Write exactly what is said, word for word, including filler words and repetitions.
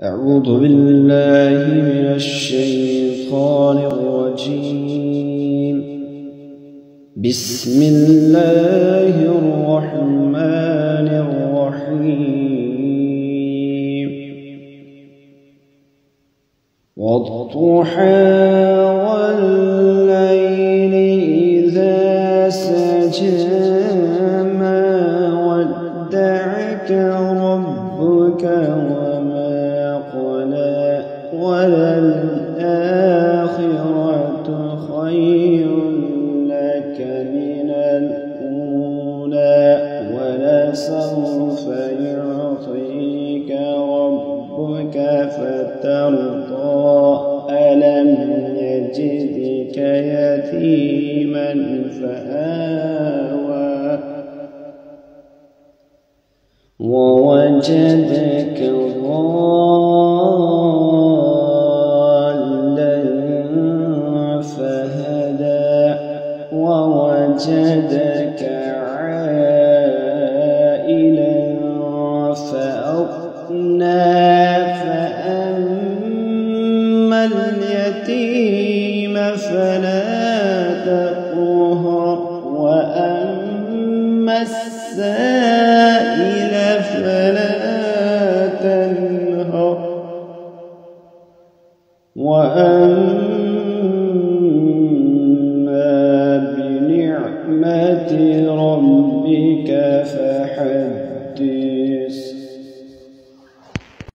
أعوذ بالله من الشيطان الرجيم. بسم الله الرحمن الرحيم. والضحى والليل إذا سجى ما ودعك ربك وما قلى وللآخرة خير لك من الأولى ولسوف يعطيك ربك فترضى ألم يجدك يتيما فآوى ووجدك ضالا فهدى ووجدك عائلا فأغنى فأما اليتيم فلا تقهر وأما السائل فلا تنهر وأما